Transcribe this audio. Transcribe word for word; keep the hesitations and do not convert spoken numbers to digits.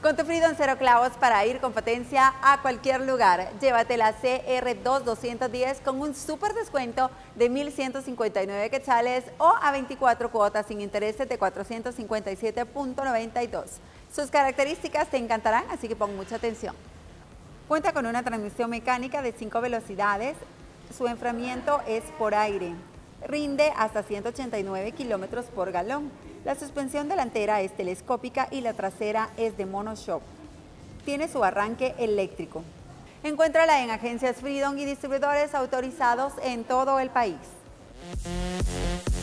Con tu Freedom cero clavos para ir con potencia a cualquier lugar. Llévate la C R dos doscientos diez con un súper descuento de mil ciento cincuenta y nueve quetzales o a veinticuatro cuotas sin intereses de cuatrocientos cincuenta y siete punto noventa y dos. Sus características te encantarán, así que pon mucha atención. Cuenta con una transmisión mecánica de cinco velocidades. Su enfriamiento es por aire. Rinde hasta ciento ochenta y nueve kilómetros por galón. La suspensión delantera es telescópica y la trasera es de monoshock. Tiene su arranque eléctrico. Encuéntrala en agencias Freedom y distribuidores autorizados en todo el país.